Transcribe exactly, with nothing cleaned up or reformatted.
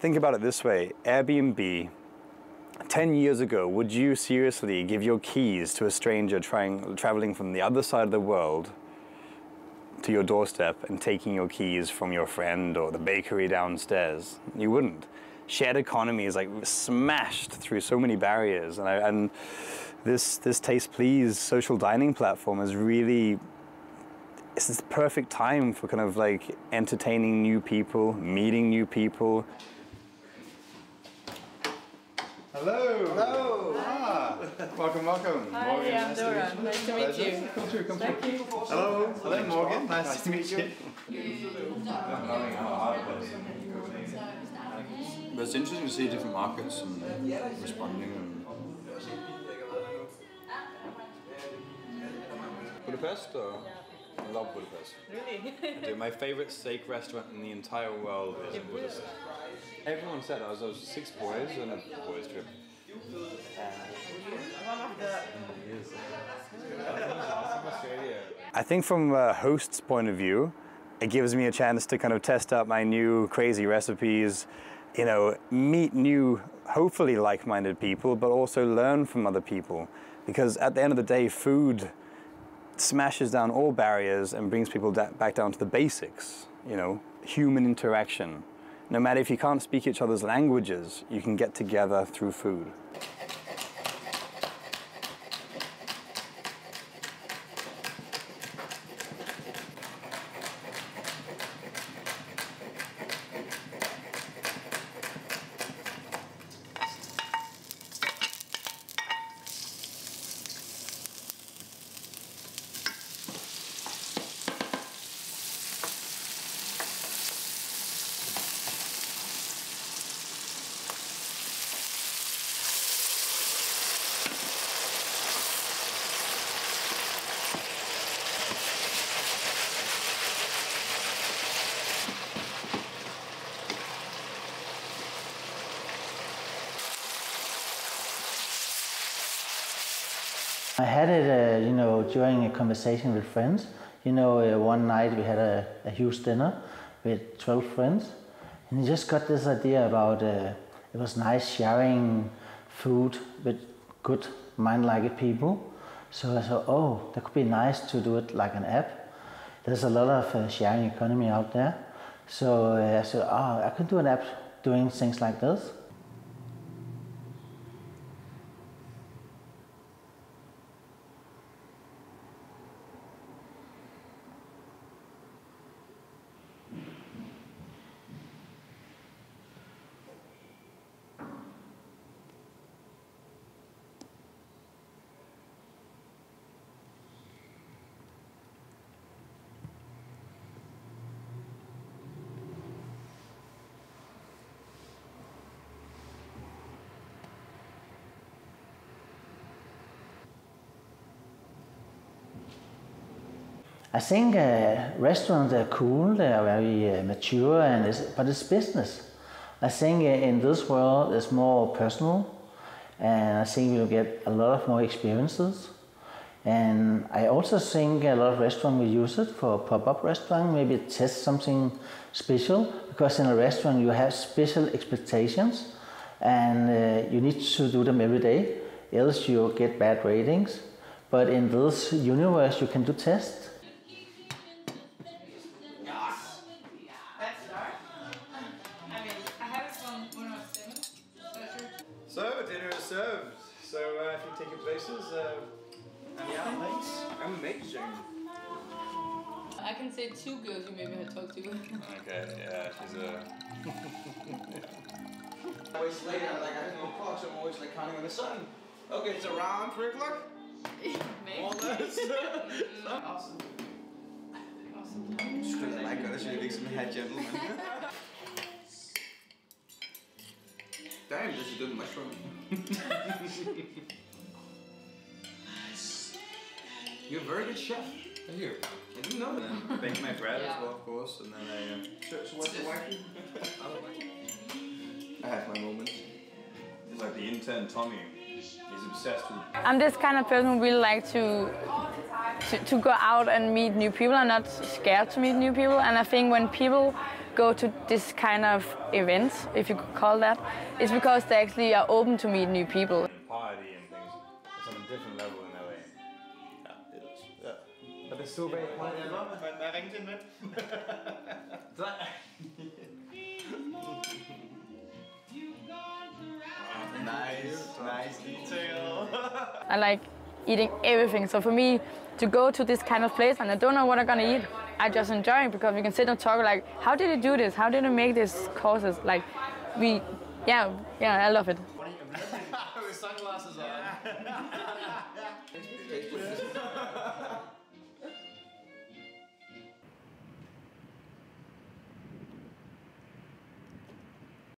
think about it this way, Airbnb, ten years ago, would you seriously give your keys to a stranger trying, traveling from the other side of the world to your doorstep and taking your keys from your friend or the bakery downstairs? You wouldn't. Shared economy is like smashed through so many barriers, and, I, and this this TastePlease social dining platform is really, it's this perfect time for kind of like entertaining new people, meeting new people. Hello. Hello. Ah. Welcome, welcome. Hi, Morgan, I'm nice Dora. to meet you. Nice to meet you. Come through, come through. Thank you. Hello. Hello, Morgan. Nice, nice to meet you. But it's interesting to see different markets and responding. And Budapest, or? I love Budapest. Really? I do. My favorite steak restaurant in the entire world is in Budapest. Everyone said I was, I was six boys on a boys trip. One of the... I think from a host's point of view, it gives me a chance to kind of test out my new crazy recipes, you know, meet new, hopefully like-minded people, but also learn from other people. Because at the end of the day, food smashes down all barriers and brings people da back down to the basics, you know, human interaction. No matter if you can't speak each other's languages, you can get together through food. I had it, uh, you know, during a conversation with friends. You know, uh, one night we had a, a huge dinner with twelve friends, and he just got this idea about uh, it was nice sharing food with good, mind-like people. So I thought, oh, that could be nice to do it like an app. There's a lot of uh, sharing economy out there. So uh, I said, oh, I could do an app doing things like this. I think uh, restaurants are cool, they are very uh, mature, and it's, but it's business. I think uh, in this world it's more personal, and I think you'll get a lot of more experiences. And I also think a lot of restaurants will use it for pop-up restaurant, maybe test something special, because in a restaurant you have special expectations, and uh, you need to do them every day, else you'll get bad ratings. But in this universe you can do tests. So, dinner is served. So, uh, if you take your places, uh, and yeah, thanks. Amazing. I can say two girls you maybe had talked to. Okay, yeah, she's a... yeah. Always late, I'm like, I have no clock, so I'm always like counting on the sun. Okay, it's around three o'clock. Maybe. Almost. Awesome. Awesome. Skulle jeg like gøre det, så jeg liksom her gentleman. Damn, this is good mushroom. You're a very good chef. Thank you. I didn't know that. Bake my bread Yeah. as well, of course, and then I... Uh, So, so what's the wacky? I have my moments. it's like the intern Tommy. He's obsessed with... I'm this kind of person who really like to, to to go out and meet new people. I'm not scared to meet new people, and I think when people go to this kind of events, if you could call that, is because they actually are open to meet new people. Party and things. It's on a different level in L A. Yeah, it is. Yeah. But it's still very quiet. Må jeg ringe til en ven? Nice, nice detail. I like eating everything. So for me, to go to this kind of place and I don't know what I'm gonna eat, I just enjoy it because we can sit and talk like, how did you do this? How did you make these courses? Like, we, yeah, yeah, I love it. With sunglasses on.